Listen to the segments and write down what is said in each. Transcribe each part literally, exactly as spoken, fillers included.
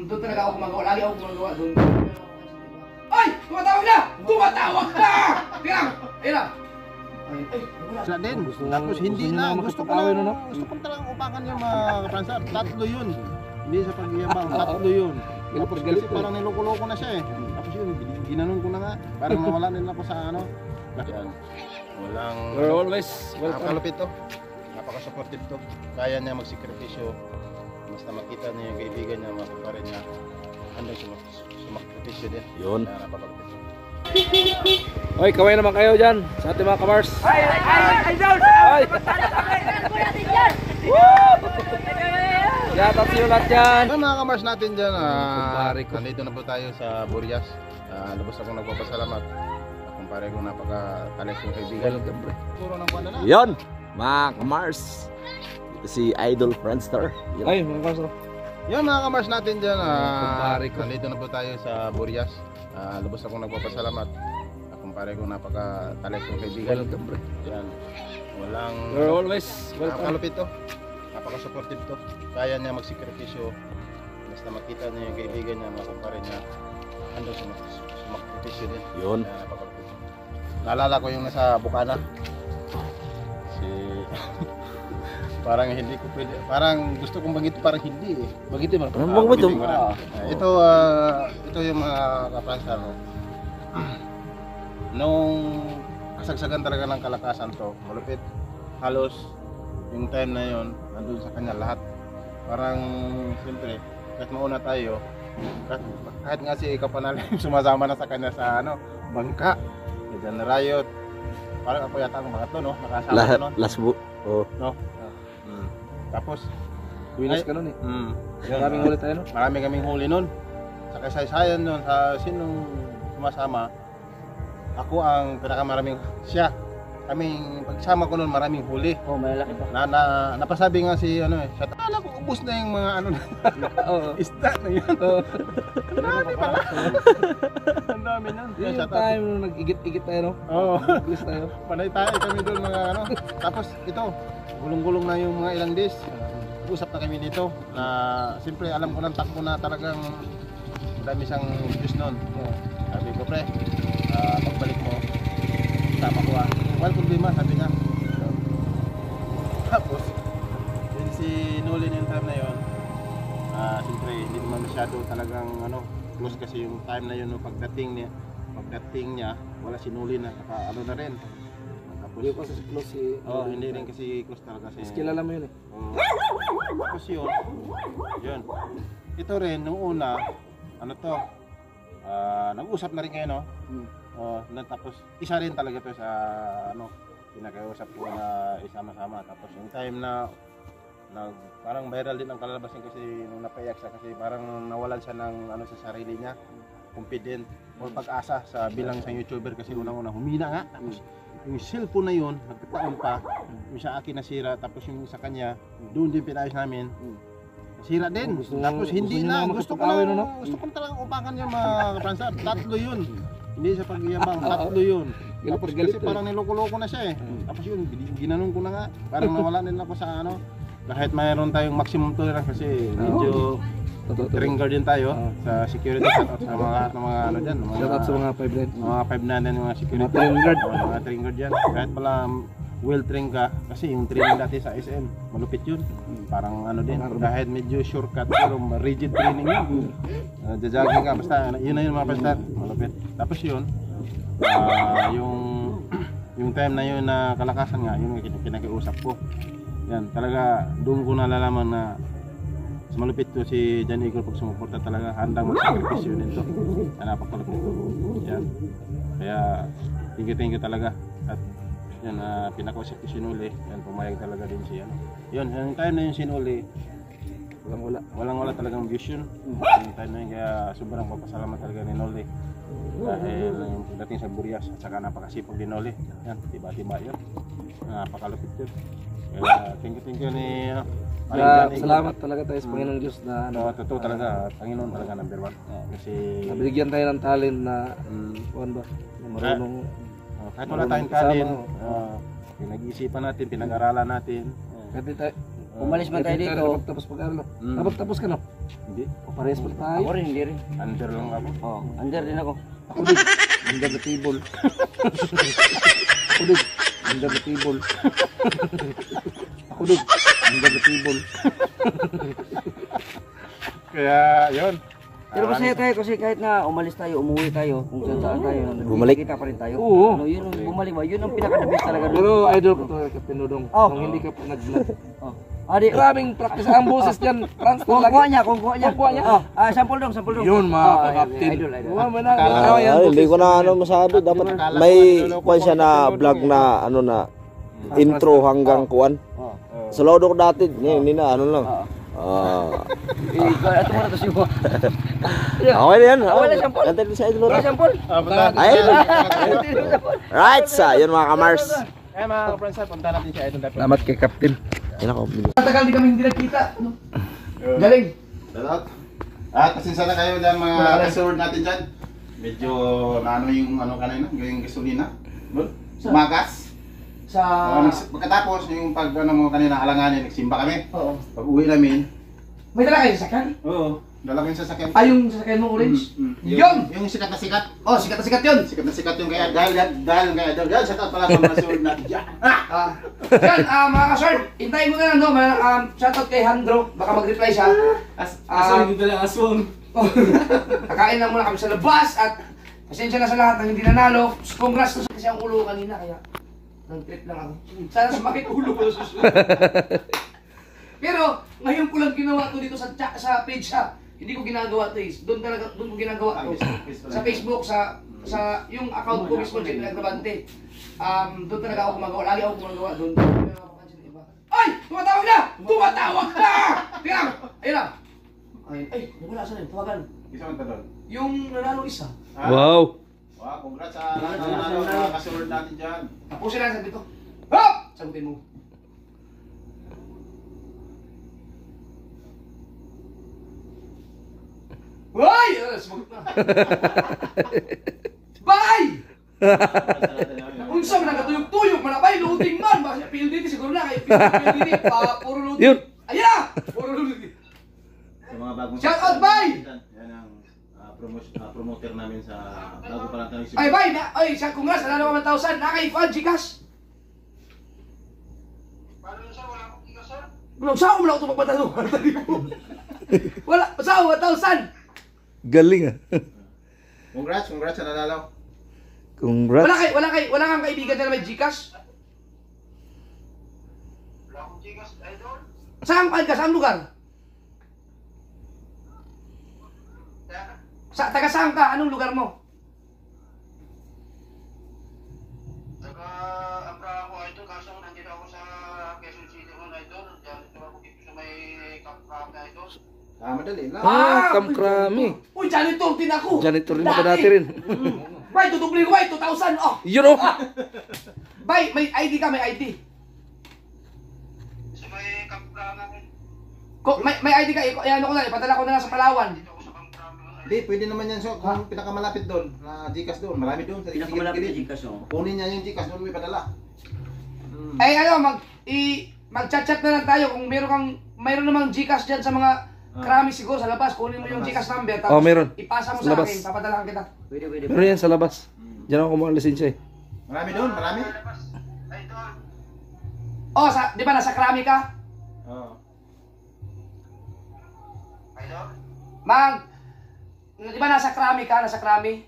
Doon talaga ako gumagawa. Lagi ako gumagawa doon. Ay! Tumatawag na! Tumatawag na! Tingnan! Ayun na! Ay, wala. Wala din. Tapos hindi na. Gusto ko lang, gusto ko talagang upakan yung mga kapransar. Tatlo yun. Hindi sa pag-iyabang. Tatlo yun. Tapos kasi parang niloko-loko na siya eh. Tapos yun, ginanon ko na nga. Parang nawala din ako sa ano. Yan. Walang... We're always welcome. Napakalupit to. Napaka-supportive to. Kaya niya magsikripisyo. Basta makita niya yung kaibigan niya, mga kumpare niya. Handang sumakripisyo din. Yun. Kaya napakalupit to. Hoy, kaway naman kayo dyan sa ating mga kamars. Ay! Ay! Ay! Ay! Down! Ay! Ay! Shout out sa iyo lahat dyan. Ay, mga kamars natin dyan, ah, Kumpare ko. nandito na po tayo sa Burias. Ah, lubos akong nagpapasalamat. Kumpare ko napaka-talent kong kaibigan. Welcome, bro. Puro ng kuwan na na. Yon, mga kamars. Ito si Idol Friendster. Yun. Ay, mga kamars. Yan mga kamars natin dyan, ah, Kumpare ko. nandito na po tayo sa Burias. Ah, lubos akong nagpapasalamat. Ah, kumpare ko napaka-talent kong kaibigan. Welcome, bro. Yan. Walang... We're always welcome. Napakalupit to. Napaka-supportive to. Kaya niya magsikripisyo. Basta makita niya yung kaibigan niya, mga kumpare niya. Handang sumakripisyo din. Yun. Kaya napakalupit. Naalala ko yung nasa Bukana. Si... parang hindi ko pwede. Parang gusto kong bagito, parang hindi eh. Bagiti ba? Anong bang ito? Hindi ko na. Ah, ito, ah, ito yung mga kapransar. No? Nung kasagsagan talaga ng kalakasan to, malupit. Halos yung time na yon nandun sa kanya lahat. Parang siyempre, kahit mauna tayo, kahit, kahit nga si Kapanalim sumasama na sa kanya sa ano, bangka, Jan Riot. Parang ako yata ang mga to, no? Nakasama Lahat, ko nun. last book. Oh. No? Mm. Tapos, Winners ay- ka nun eh. mm, yun, Maraming ah, ulit tayo no? marami kaming huli nun. Sa kasaysayan nun, sa sinong sumasama, ako ang pinakamaraming, siya. Kaming pagsama ko nun, maraming huli. Oh, malalaki pa. Na, na, napasabi nga si ano eh, siya, tala ko, ubos na yung mga ano, Oo. isda na yun. Oo. Ang dami pala. Ang dami nun. Yun Yan, yung shout out. time nung nag-igit-igit tayo no? Oo. Bilis tayo. Panay tayo kami doon mga ano. Tapos ito, gulong-gulong na yung mga ilang days. Usap na kami dito na siyempre alam ko ng takbo na talagang madami siyang views nun. Sabi ko, pre, ah, pagbalik mo, tama ko ah. Wala problema, sabi niya. Tapos, yun si Nolin yung time na yun, ah, siyempre hindi naman masyado talagang ano, close kasi yung time na yun, no, pagdating niya, pagdating niya, wala si Nolin na, saka ano na rin. Tapos, Hindi ko kasi close si... oh, hindi rin kasi close talaga kasi. Mas kilala mo yun eh. Oo. Tapos yun, yun. Ito rin, nung una, ano to, ah, nag-usap na rin kayo, no? Hmm. Oh, na, tapos isa rin talaga to sa ano, pinakausap ko na isama-sama. Tapos yung time na nag parang viral din ang kalalabasin kasi nung napaiyak siya kasi parang nawalan siya ng ano sa sarili niya, confident or pag-asa sa bilang sa YouTuber kasi unang-una humina nga. Tapos yung cellphone na yun, nagkataon pa, yung sa akin nasira, tapos yung sa kanya, doon din pinayos namin. Nasira din. Gusto- Tapos hindi gusto niyo na, na gusto ko makapag-away, lang, no? gusto ko talagang upakan niya mga kapransar. Tatlo yun. Hindi sa pag-iyabang, tatlo yun. Galit Tapos na galit kasi to eh. parang niloko-loko na siya eh. Tapos yun, ginanon ko na nga. Parang nawala din ako sa ano. Kahit mayroon tayong maximum tolerance kasi medyo Totoo. trigger din tayo Ah. sa security shoutout sa mga lahat ng mga ano dyan. Mga, Shout out sa mga five line. mga five na din mga security. Mga train guard. Oo, mga train guard dyan. Kahit pala well trained ka, kasi yung training dati sa S M, malupit yun. Parang ano din, kahit medyo shortcut pero rigid training yun. Uh, jajaging ka, basta yun na yun mga basta, malupit. Tapos yun, ah, yung yung time na yun na kalakasan nga, yun yung pinag-iusap ko. Yan, talaga doon ko nalalaman na mas malupit to si John Eagle pag sumuporta talaga, handang magsakripisyo din to. Yan, napakalupit to. Yan. Kaya thank you, thank you talaga. At yan, uh, pinakausap ko si Noli, yan, pumayag talaga din siya. Yun, yung time na yun si Noli, Walang wala. walang wala talagang vision. Yung time na yun, kaya sobrang papasalamat talaga ni Noli. Dahil yung pagdating sa Burias, at saka napakasipag din Noli. Yan, tiba-tiba yun. Napakalupit yun. Kaya thank you, thank you ni uh, Paring Kaya, John Eagle. salamat talaga tayo sa Panginoon Diyos na ano, So, totoo talaga, Panginoon talaga number one. Kasi nabigyan tayo ng talent na mm, kuwan ba? Na marunong uh, kahit wala tayong Kasama, talent, oh. uh, pinag-iisipan natin, pinag-aralan natin. kahit di tayo, Umalis man tayo dito. Tapos pag-ano? Mm. Tapos tapos ka na? Hindi. O parehas pa tayo. Ako rin, hindi rin. Under lang ako. Oh, under din ako. Ako din. Under the table. Ako din. Under the table. Ako din. Under the table. Kaya, yun. Pero masaya tayo kasi kahit na umalis tayo, umuwi tayo, kung saan saan tayo, Bumalik. kita pa rin tayo. Oo. Ano, yun, ang bumalik ba? Yun ang pinaka-the best talaga. Pero idol ko to, Captain Dodong. Oh. Nung hindi ka pa nag-vlog. Oh. Ah, di, Maraming practice ang boses dyan. Franz, kung kuha niya, kung kuha niya. Kung kuha niya. Oh, ah, sample dong, sample dong. Yun mga Oh, ka-captain. idol, idol. Wala mo na. Ah, yan, hindi ko na ano masyado. Dapat may kuwan siya na vlog na ano na intro hanggang kuwan. Oh. Sa lodo ko dati, ngayon hindi na ano lang. Oo. Ah. Eh, ito mo na to siya. Okay na yan. Wala sample. Ganda din sa idol. Wala sample. Ah, punta natin. Ayun. Sample. Right, sa yun mga kamars. Eh mga ka-friends, punta natin si Idol Dapat. Salamat kay Captain. Yan ako. Matagal di kami hindi nagkita. Ano? Galing. Salamat. At pasensya na kayo dyan mga kasaward natin dyan. Medyo naano yung ano kanina, yung gasolina. Doon. Magas. Sa... Uh, pagkatapos yung pag ano mo kanina alanganin, nagsimba kami. Oo. Pag uwi namin, May dala kayo sasakyan? oo, dala ko yung sasakyan. Ah, yung sasakyan mo orange? Mm, mm. Yun! Yung, yung sikat na sikat. Oh, sikat na sikat yun! Sikat na sikat yung kaya dahil dahil kaya dahil dahil shout out pala sa mga sword natin dyan. Ah! Ah, yan, ah, mga kasord, hintayin mo na lang, no? Ma- Um, shoutout kay Handro, baka mag-reply siya. As, Ah, aso hindi lang aswang. oh, kakain lang muna kami sa labas at pasensya na sa lahat ng hindi nanalo. Congrats na kasi ang ulo kanina, kaya nag-trip lang ako. Sana sumakit ulo ko sa susunod. Pero ngayon ko lang ginawa to dito sa cha- sa page ha. Hindi ko ginagawa to eh. Doon talaga doon ko ginagawa to. Sa Facebook, sa sa yung account ko mismo din Agrabante. Um, doon talaga ako gumagawa. Lagi ako gumagawa doon. Ay! Tumatawag na! Tumatawag na! Tingnan! Ayun na! Ay, ay, wala sa rin. Tawagan. Isa man doon. Yung nanalo isa. Ah, Wow. wow, congrats sa lahat ng ano, mga kasaward natin dyan. Tapusin lang sabi ko. Hop! Sagutin mo. Hoy! Ah, sumagot na. Bye! Unsa man ang katuyog-tuyog man abay loading man ba siya P L D T siguro na kay P L D T pa puro loading. Yun. Ayan na! Puro loading. Sa mga bagong Shout out, bye! Yan ang ah, promotion, ah, promoter namin sa bago pa lang tayo Ay bye na ay sa congrats na naman one thousand na kay Fan Gcash. Wala sa wala ko magpatalo. Wala sa one thousand. Galing ah. Congrats, congrats sa nanalo. Congrats. Wala kay wala kay wala kang kaibigan na may Gcash. Wala akong Gcash, idol. Saan ka? Saan lugar? Kaya, Sa taga saan ka? Anong lugar mo? taga-abra ako, idol. Kaso nandito ako sa Quezon City mo, idol. Diyan ito ako dito sa may Kampram na, idol. Ah, madali lang. Ah, kamkrami. Uy, janitor din ako. Janitor rin ako dati rin. Bay, tutubli ko bay, two thousand. Oh. Yun oh. Bay, may I D ka, may I D. Sa may Kampram na, Ko, may may I D ka, iko, eh, ano ko na, ipadala ko na lang sa Palawan. dito ako sa Kampram na, idol. Hindi, pwede naman yan. So, kung pinakamalapit doon, na Gcash doon, marami doon. Sa Pinakamalapit na gilid-gilid. Gcash oh. Kunin niya yung Gcash doon, may padala. Hmm. Ay ano, mag i mag-chat-chat na lang tayo kung meron kang mayroon namang Gcash diyan sa mga krami siguro sa labas. Kunin mo yung Gcash number tapos Oh, meron. ipasa mo Sa sa labas. akin, papadala kita. Pwede, pwede. Pero yan sa labas. Diyan ako kumuha ng lisensya eh. Marami doon, marami. Labas, idol. Oh, sa 'di ba nasa krami ka? Oo. Idol. Mag 'di ba nasa krami ka, nasa krami?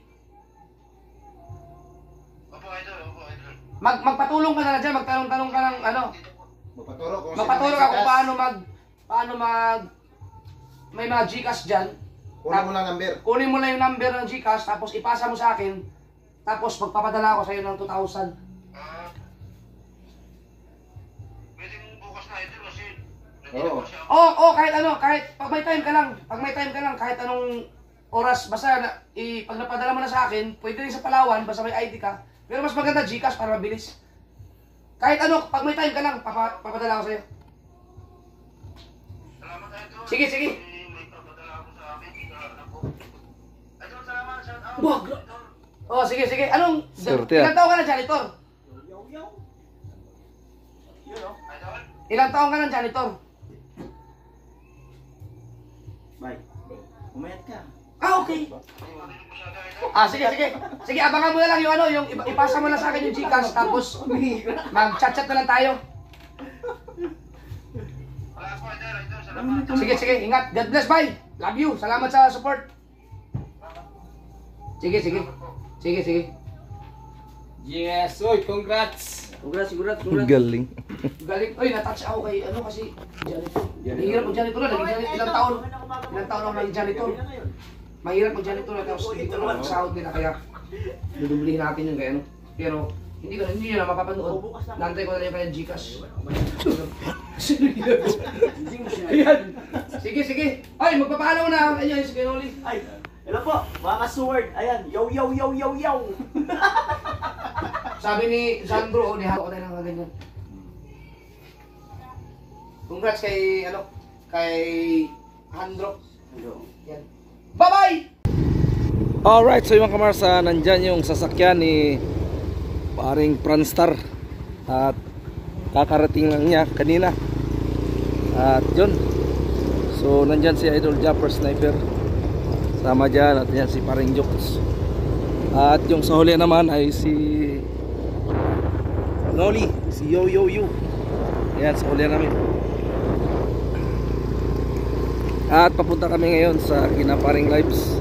Opo, idol. Opo, idol. Mag magpatulong ka na lang diyan, magtanong-tanong ka ng ano. Magpaturo kung Magpaturo ka kung paano mag paano mag may mga Gcash diyan. Kunin mo lang number. Kunin mo lang yung number ng Gcash tapos ipasa mo sa akin. Tapos magpapadala ako sa iyo ng two thousand. Ah. Pwedeng bukas na, idol, kasi Oo. nandito kasi ako. Oh, oh, kahit ano, kahit pag may time ka lang, pag may time ka lang, kahit anong oras, basta na, i, pag napadala mo na sa akin, pwede rin sa Palawan, basta may I D ka. Pero mas maganda Gcash para mabilis. Kahit ano, pag may time ka lang, papa, papadala ako sa'yo. Salamat, idol. Sige, sige. May may papadala ako sa amin. Sa anak ko. Idol, salamat. Shout out. Wag. Idol. Oh, sige, sige. Anong, Swerte, ilang ah. taong ka na janitor? Yun, oh, idol. Ilang taong ka na janitor? Umayat ka. Ah, okay. Ah, sige, sige. Sige, abangan mo na lang yung ano, yung ipa- ipasa mo na sa akin yung Gcash, tapos mag-chat-chat na lang tayo. Wala po, idol, idol. Salamat. Sige, sige, ingat. God bless, bye. Love you. Salamat sa support. Sige, sige. Sige, sige. Yes, oy, congrats. Congrats, congrats, congrats. Galing. Galing. Oy, natouch ako kay ano kasi janitor. Mahirap mag janitor na. Naging janitor ilang taon. Ilang taon ako naging janitor. Mahirap mag janitor na tapos hindi ko naman sahod nila kaya dudublihin natin yung gano'n. Pero hindi ko hindi nyo na mapapanood. Nantay ko na lang yung kanyang Gcash. Ayan. Sige, sige. Ay, magpapaalam mo na. Ayan, sige, Noli. Ay, hello po, mga ka-sword. Ayan, yo, yo, yo, yo, yo. Sabi ni Sandro, oh, nihalo ko tayo ng mga ganyan. Congrats kay, ano, kay Andro. Yan. Bye-bye! Alright, so yung mga kamarsa, nandyan yung sasakyan ni paring Pranstar. At kakarating lang niya kanina. At yun. So nandyan si Idol Japper Sniper. Sama dyan at yan si paring Jokes. At yung sa huli naman ay si Noli, si Yo Yo Yo. Ayan, sa huli namin. At papunta kami ngayon sa Kinaparing Lives.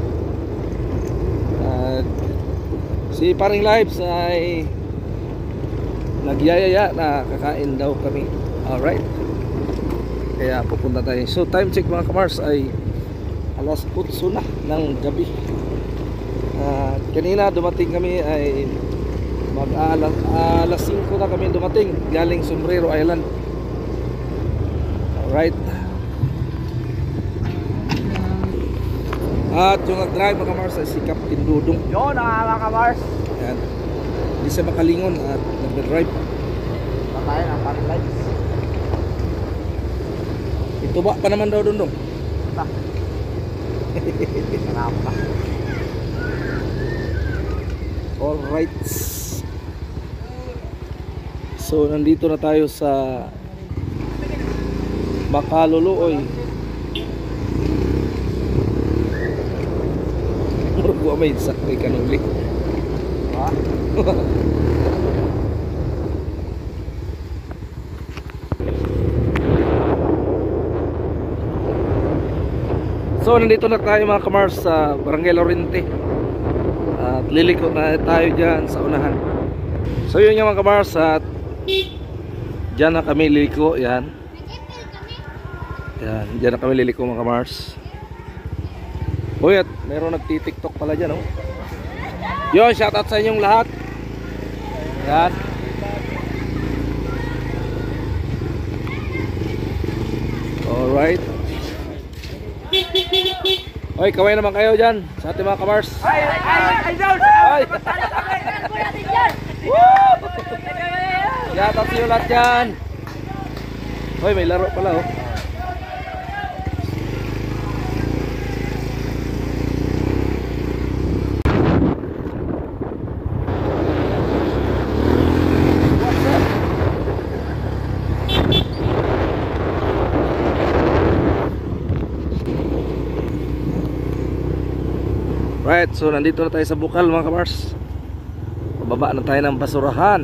At si Paring Lives ay nagyayaya na kakain daw kami. Alright. Kaya pupunta tayo. So time check mga kamars ay alas otso na ng gabi. At kanina dumating kami ay mag alas, alas singko na kami dumating galing Sombrero Island. Alright. At yung nag-drive mga kamars ay si Captain Dudong. Yo, nakaka ka-Mars. Ayan. Hindi siya makalingon at nag-drive. Patay na, parang lights. Ituba pa naman daw Dudong. Nakaka. Alright. So nandito na tayo sa Bakaluluoy. Murag wa may sakay kanuli. Ha? So nandito na tayo mga kamars sa Barangay Lorente. At liliko na tayo dyan sa unahan. So yun yung mga kamars. At dyan na kami liliko. Yan. Yan. Dyan na kami liliko mga kamars. Uy, at meron nagti-tiktok pala dyan, oh. Yun, shoutout sa inyong lahat. Yan. Alright. Oy, kaway naman kayo dyan sa ating mga kamars. Ay, ay, ay, ay, George! Ay! Shoutout sa inyo lahat dyan. Oy, may laro pala, oh. Right, so nandito na tayo sa Bukal mga kamars. Pababa na tayo ng basurahan.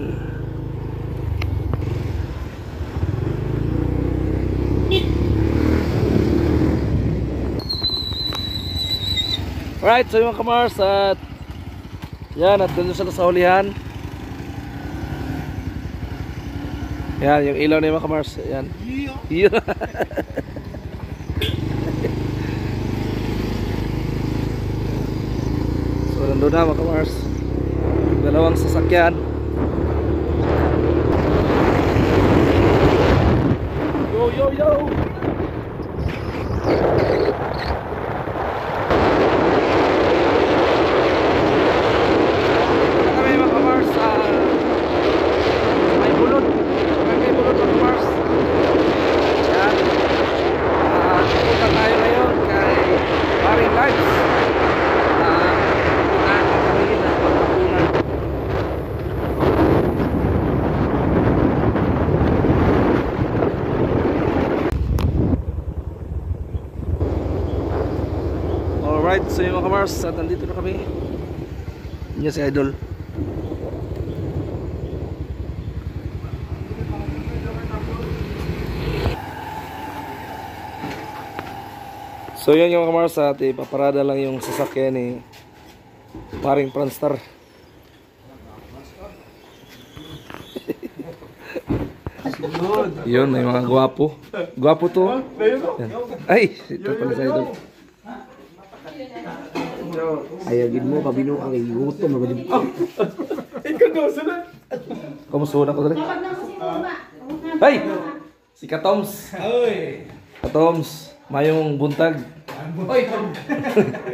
Right, so yung mga kamars at yan, at doon sa hulihan. Yan, yung ilaw na yung mga kamars. Yan. Iyo. So nandun na mga kamars, dalawang sasakyan. Yo yo yo. Kami mga kamars sa may bulod. May bulod mga kamars. Yan. Ah, pupunta tayo ngayon kay Paring Lives. So yung mga kamars, at nandito na kami. Yan si Idol. So yun yung mga kamars, at ipaparada lang yung sasakyan ni paring Pranstar. Yun, may mga gwapo. Gwapo to. Yan. Ay, ito pala sa Idol. Ayagin mo, kabino ang igutom na badib. Kamusta na ko dali? Hey! Si Katoms. Katoms, mayong buntag. Oy,